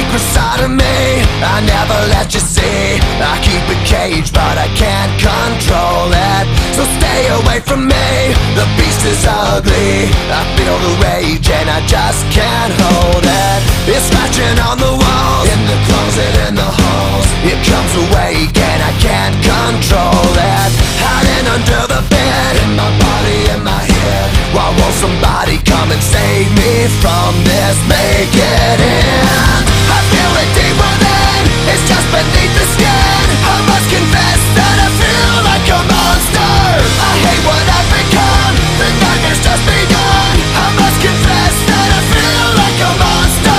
secret side of me I never let you see. I keep it caged but I can't control it. So stay away from me, the beast is ugly. I feel the rage and I just can't hold it. It's scratching on the walls, in the closet, in the halls. It comes awake and I can't control it. Hiding under the bed, in my body, in my head. Why won't somebody come and save me from this? Make it end. I feel it deep within, it's just beneath the skin. I must confess that I feel like a monster. I hate what I've become, the nightmare's just begun. I must confess that I feel like a monster.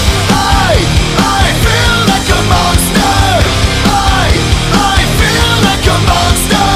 I feel like a monster. I feel like a monster.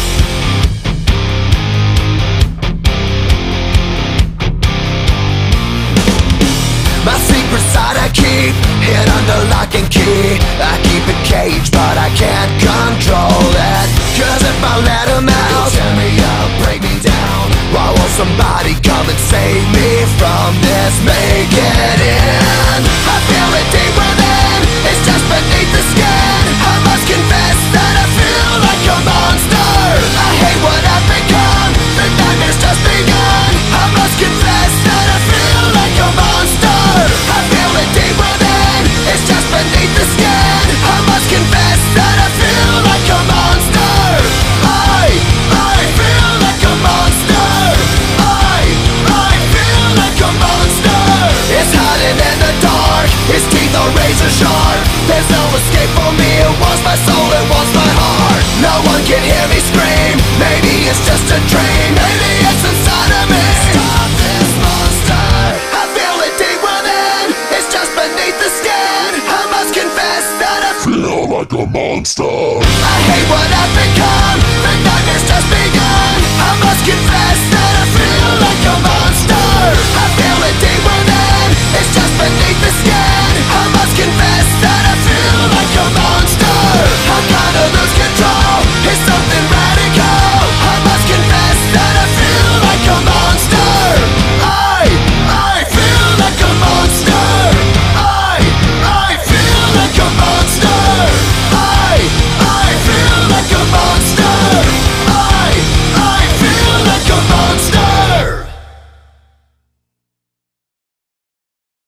My secret side I keep hid under lock and key. I keep it caged but I can't control it. Cause if I let him out, he'll tear me up, break me down. Why won't somebody come and save me from this? Make it end. I feel it deep within, it's just beneath the skin. I must confess that I feel like a monster. I hate what I've become, the nightmare's just begun. I must confess that I feel like a monster. I feel it deep within, it's just beneath the skin. I must confess that I feel like a monster. I feel like a monster. I feel like a monster. It's hiding in the dark, its teeth are razor sharp. There's no escape for me, it wants my soul, it wants my heart. No one can hear me scream, maybe it's just a dream. Maybe it's inside of me. Stop this monster. I feel it deep within, it's just beneath the skin. I must confess that I feel like a monster. I hate what I've become, the nightmare's just begun. I must confess that